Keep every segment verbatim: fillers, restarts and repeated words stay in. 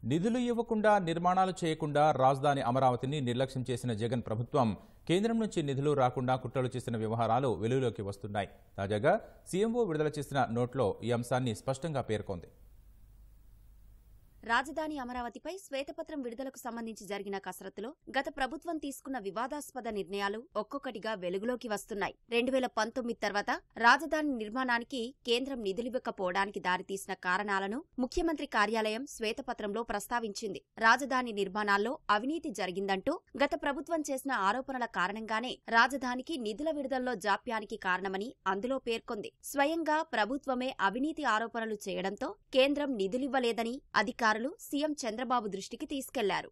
నిధులు ఇవ్వకుండా నిర్మాణాలు చేయకుండా రాజధాని అమరావతిని నిర్లక్ష్యం చేసిన జగన్ ప్రభుత్వం కేంద్రం నుంచి నిధులు రాకుండా కుట్రలు చేసిన వ్యవహారాలు వెలుగులోకి వస్తున్నాయి. తాజాగా సీఎంఓ విడుదల చేసిన నోట్లో ఈ అంశాన్ని స్పష్టంగా పేర్కొంది. రాజధాని అమరావతిపై శ్వేతపత్రం విడుదలకు సంబంధించి జరిగిన కసరత్తులో గత ప్రభుత్వం తీసుకున్న వివాదాస్పద నిర్ణయాలు ఒక్కొక్కటిగా వెలుగులోకి వస్తున్నాయి. రెండు వేల పంతొమ్మిది తర్వాత రాజధాని నిర్మాణానికి కేంద్రం నిధులివ్వకపోవడానికి దారితీసిన కారణాలను ముఖ్యమంత్రి కార్యాలయం శ్వేతపత్రంలో ప్రస్తావించింది. రాజధాని నిర్మాణాల్లో అవినీతి జరిగిందంటూ గత ప్రభుత్వం చేసిన ఆరోపణల కారణంగానే రాజధానికి నిధుల విడుదలలో జాప్యానికి కారణమని అందులో పేర్కొంది. స్వయంగా ప్రభుత్వమే అవినీతి ఆరోపణలు చేయడంతో కేంద్రం నిధులివ్వలేదని అధికారులు సీఎం చంద్రబాబు దృష్టికి తీసుకెళ్లారు.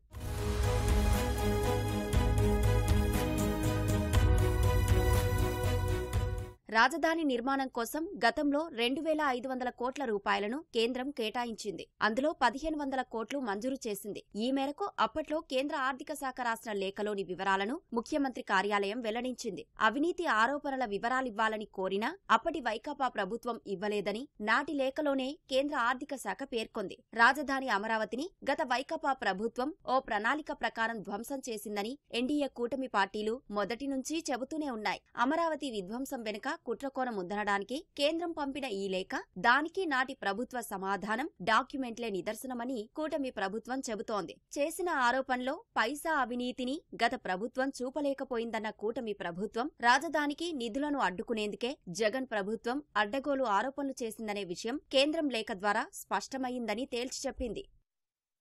రాజధాని నిర్మాణం కోసం గతంలో రెండు వేల ఐదు వందల కోట్ల రూపాయలను కేంద్రం కేటాయించింది. అందులో పదిహేను వందల కోట్లు మంజూరు చేసింది. ఈ మేరకు అప్పట్లో కేంద్ర ఆర్థిక శాఖ రాసిన లేఖలోని వివరాలను ముఖ్యమంత్రి కార్యాలయం వెల్లడించింది. అవినీతి ఆరోపణల వివరాలివ్వాలని కోరినా అప్పటి వైకాపా ప్రభుత్వం ఇవ్వలేదని నాటి లేఖలోనే కేంద్ర ఆర్థిక శాఖ పేర్కొంది. రాజధాని అమరావతిని గత వైకాపా ప్రభుత్వం ఓ ప్రణాళిక ప్రకారం ధ్వంసం చేసిందని ఎన్డీఏ కూటమి పార్టీలు మొదటి నుంచి చెబుతూనే ఉన్నాయి. అమరావతి విధ్వంసం వెనుక కుట్రకోణం ఉందనడానికి కేంద్రం పంపిన ఈ లేఖ, దానికి నాటి ప్రభుత్వ సమాధానం, డాక్యుమెంట్లే నిదర్శనమని కూటమి ప్రభుత్వం చెబుతోంది. చేసిన ఆరోపణలో పైసా అవినీతిని గత ప్రభుత్వం చూపలేకపోయిందన్న కూటమి ప్రభుత్వం రాజధానికి నిధులను అడ్డుకునేందుకే జగన్ ప్రభుత్వం అడ్డగోలు ఆరోపణలు చేసిందనే విషయం కేంద్రం లేఖ ద్వారా స్పష్టమైందని తేల్చి చెప్పింది.